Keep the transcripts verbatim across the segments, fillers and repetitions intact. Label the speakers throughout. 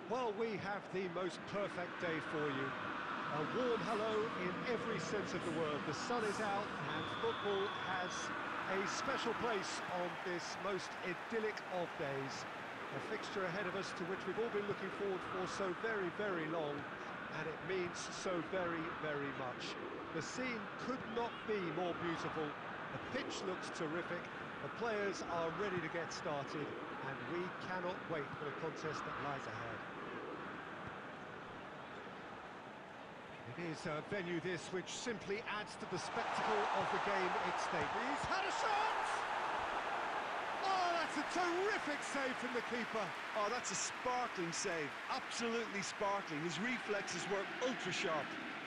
Speaker 1: Well, we have the most perfect day for you. A warm hello in every sense of the word. The sun is out and football has a special place on this most idyllic of days. A fixture ahead of us to which we've all been looking forward for so very, very long, and it means so very, very much. The scene could not be more beautiful. The pitch looks terrific, the players are ready to get started, and we cannot wait for the contest that lies ahead. It is a venue this which simply adds to the spectacle of the game it's stake. He's had a shot! Oh, that's a terrific save from the keeper.
Speaker 2: Oh, that's a sparkling save. Absolutely sparkling. His reflexes were ultra sharp.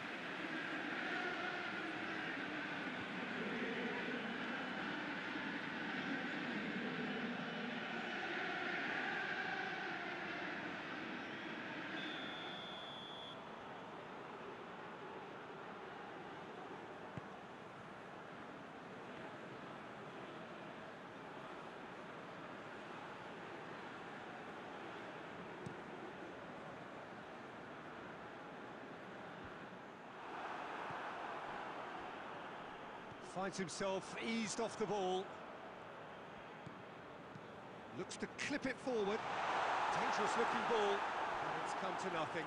Speaker 1: Finds himself eased off the ball. Looks to clip it forward. Dangerous looking ball, and it's come to nothing.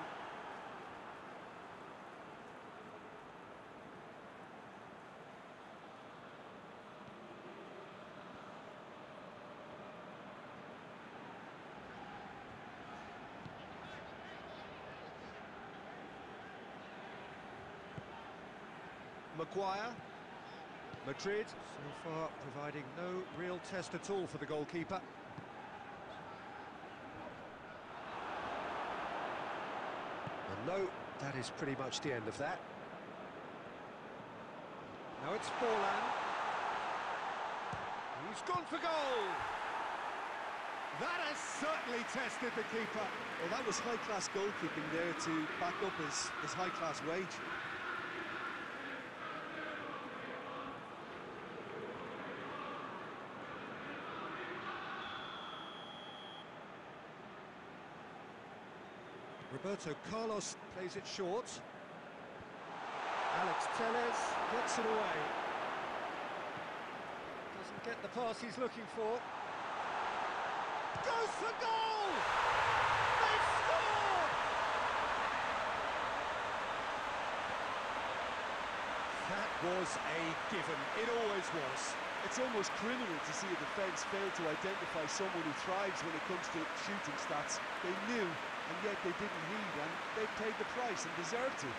Speaker 1: Maguire. Madrid, so far, providing no real test at all for the goalkeeper. And no, that is pretty much the end of that. Now it's Forlan. He's gone for goal! That has certainly tested the keeper.
Speaker 2: Well, that was high-class goalkeeping there to back up his, his high-class wage.
Speaker 1: Roberto Carlos plays it short. Alex Telles gets it away. Doesn't get the pass he's looking for. Goes for goal! They've scored! That was a given. It always was.
Speaker 2: It's almost criminal to see a defence fail to identify someone who thrives when it comes to shooting stats. They knew, and yet they didn't heed, and they paid the price and deserved to.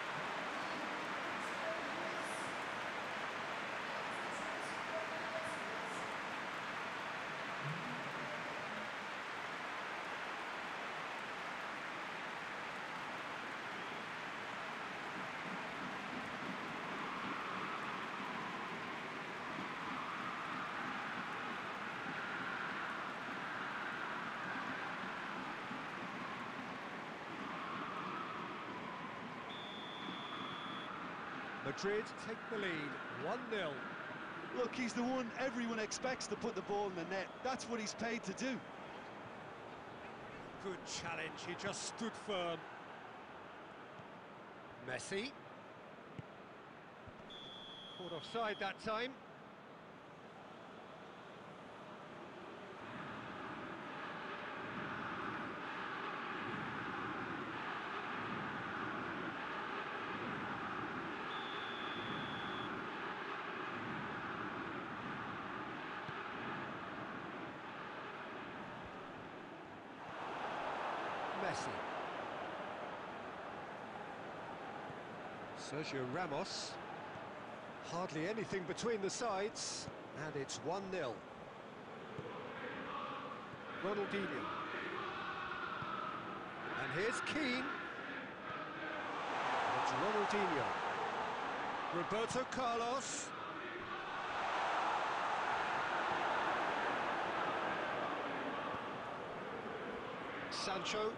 Speaker 1: Madrid take the lead, one nil.
Speaker 2: Look, he's the one everyone expects to put the ball in the net. That's what he's paid to do.
Speaker 1: Good challenge, he just stood firm. Messi. Caught offside that time. Messi. Sergio Ramos. Hardly anything between the sides, and it's one nil. Ronaldinho. And here's Keane. It's Ronaldinho. Roberto Carlos. Sancho.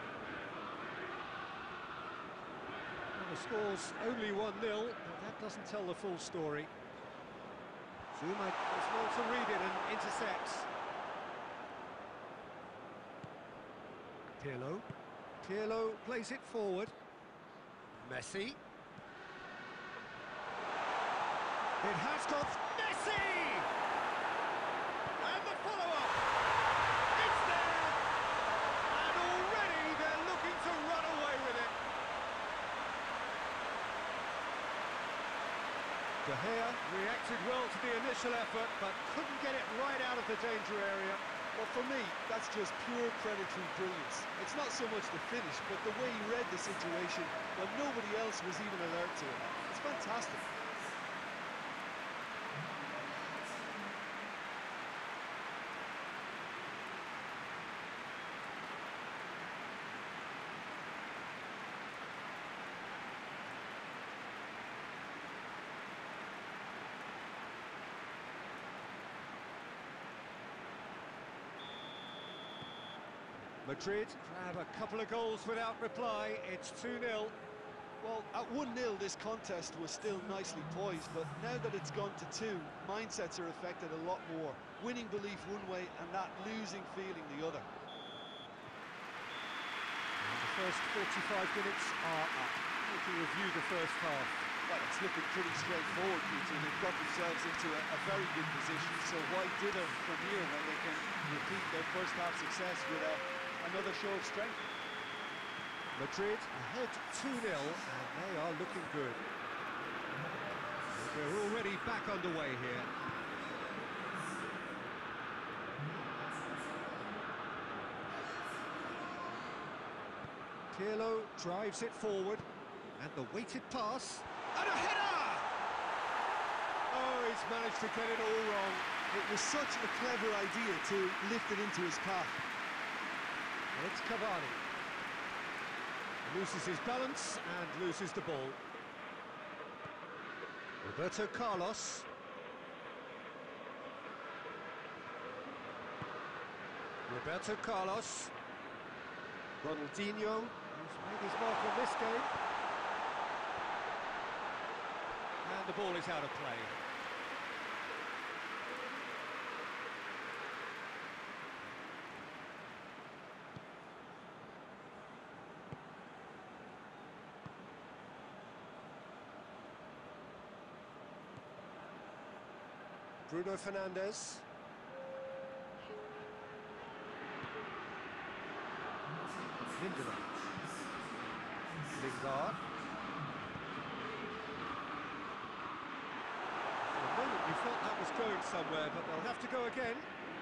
Speaker 1: The score's only one nil, but that doesn't tell the full story. Zuma does well to read it and intercepts. Pirlo. Pirlo plays it forward. Messi. It has got Messi! And the follow-up! It's there! And already they're looking to run away with it. De Gea reacted well to the initial effort, but couldn't get it right out of the danger area.
Speaker 2: Well, for me, that's just pure predatory brilliance. It's not so much the finish, but the way he read the situation when nobody else was even alert to it. It's fantastic.
Speaker 1: Madrid grab a couple of goals without reply. It's two nil.
Speaker 2: Well, at one nil, this contest was still nicely poised, but now that it's gone to two, mindsets are affected a lot more. Winning belief one way and that losing feeling the other.
Speaker 1: And the first forty-five minutes are up. We can review the first half.
Speaker 2: Well, it's looking pretty straightforward, Peter. They've got themselves into a, a very good position, so why dither from here when they can repeat their first half success with a another show of strength?
Speaker 1: Madrid ahead two nil, and they are looking good. We're already back underway here. Pirlo drives it forward, and the weighted pass, and a header! Oh, he's managed to get it all wrong.
Speaker 2: It was such a clever idea to lift it into his path.
Speaker 1: It's Cavani. Loses his balance and loses the ball. Roberto Carlos. Roberto Carlos. Ronaldinho, who's made his mark on this game. And the ball is out of play. Bruno Fernandes. Lindelof. Lingard. For a moment you felt that was going somewhere, but they'll have to go again.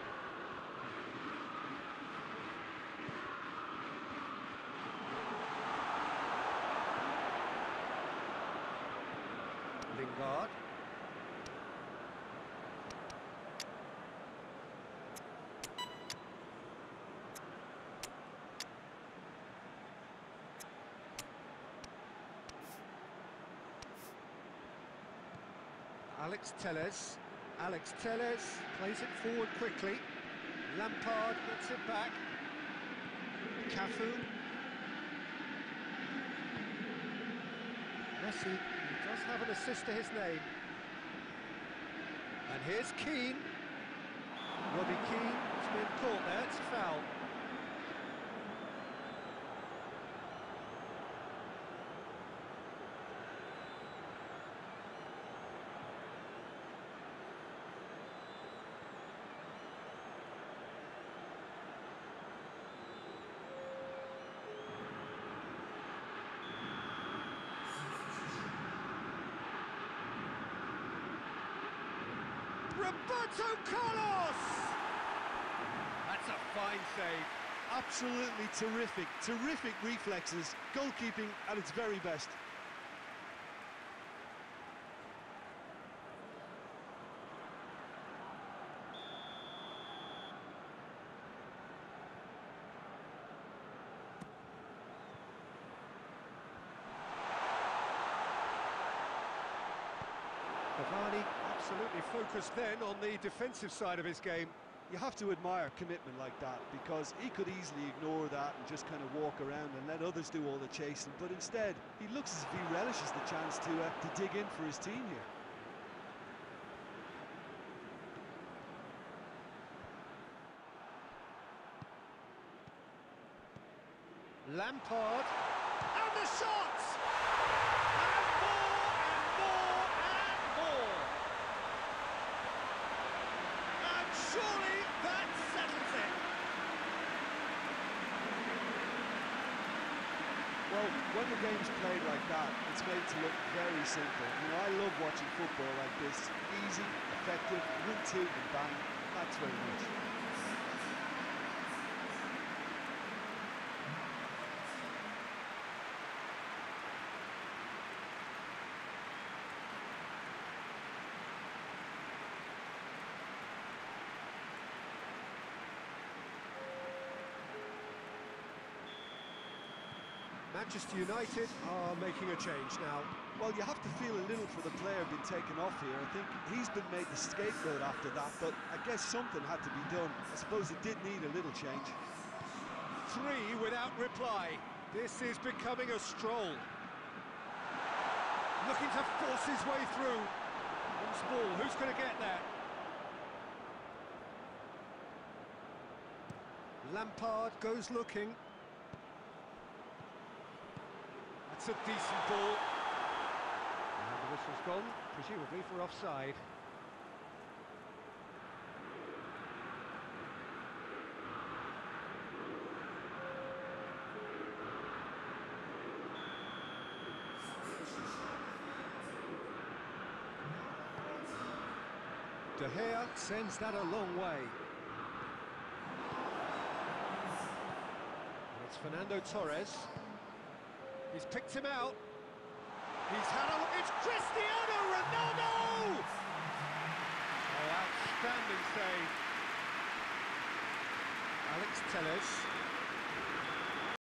Speaker 1: Lingard. Alex Telles. Alex Telles plays it forward quickly. Lampard gets it back. Cafu. Messi, who does have an assist to his name. And here's Keane. Robbie Keane has been caught there, it's a foul. Roberto Carlos! That's a fine save.
Speaker 2: Absolutely terrific, terrific reflexes. Goalkeeping at its very best.
Speaker 1: Cavani absolutely focused then on the defensive side of his game.
Speaker 2: You have to admire commitment like that, because he could easily ignore that and just kind of walk around and let others do all the chasing, but instead he looks as if he relishes the chance to, uh, to dig in for his team here.
Speaker 1: Lampard, and the shot! And more, and more, and more! And surely that settles it!
Speaker 2: Well, when the game's played like that, it's made to look very simple. You know, I love watching football like this. Easy, effective, one two and bang. That's very much.
Speaker 1: Manchester United are making a change now.
Speaker 2: Well, you have to feel a little for the player being taken off here. I think he's been made the scapegoat after that, but I guess something had to be done. I suppose it did need a little change.
Speaker 1: Three without reply. This is becoming a stroll. Looking to force his way through. Loose ball, who's going to get there? Lampard goes looking. It's a decent ball. And the whistle's gone, presumably for offside. De Gea sends that a long way. And it's Fernando Torres. He's picked him out. He's had a look. It's Cristiano Ronaldo! Oh, outstanding save. Alex Telles.